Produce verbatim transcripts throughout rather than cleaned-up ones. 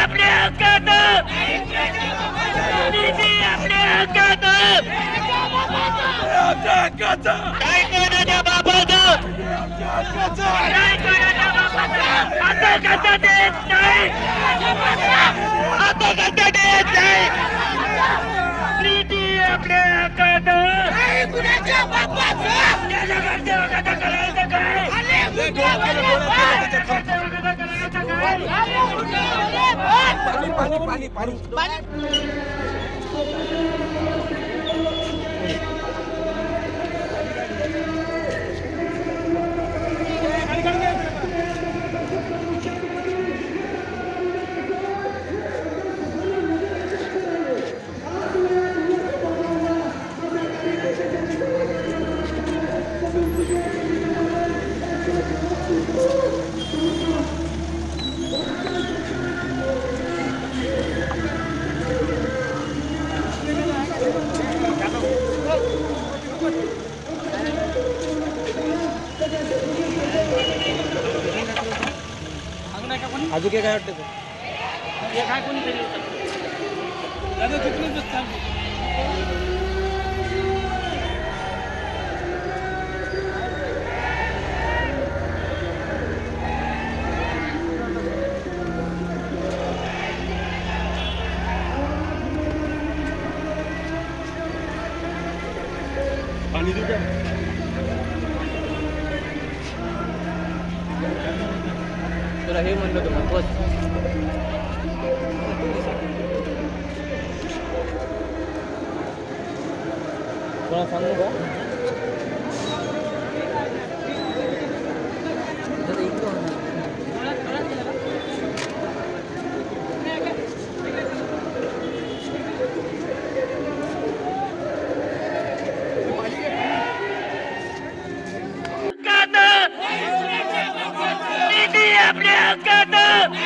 आपल्या हक्कात, निधी आपल्या हक्कात, काय कोणाच्या बापाचं, काय कोणाच्या बापाचं, आता कसं देत नाही, आता कसं देत नाही, निधी आपल्या हक्कात, कुणाच्या बापाचं, त्याच्या घरच्या करायचं काय, पाणी पाणी पाणी अजून काय वाटतं काय कोणी दादा तिकडेच बसतात पाणी देऊ का तुला हे म्हणलं होतं महत्वाचं तुला सांगू का आपल्या हक्कात,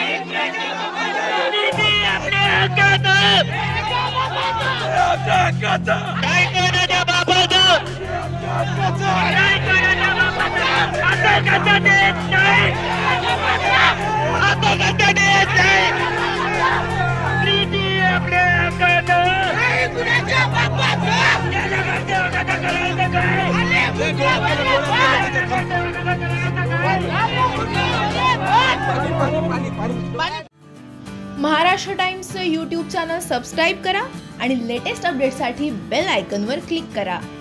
निधी आपल्या हक्कात, काय कोणाच्या बापाचं, काय कोणाच्या बापाचं, आता कसं देत नाही, आता कसं देत नाही, निधी आपल्या हक्कात, कुणाच्या बापाचं, त्याच्या घरच्या करायचं काय, Maharashtra Times YouTube channel subscribe करा आणि लेटेस्ट अपडेटसाठी बेल आयकॉनवर क्लिक करा।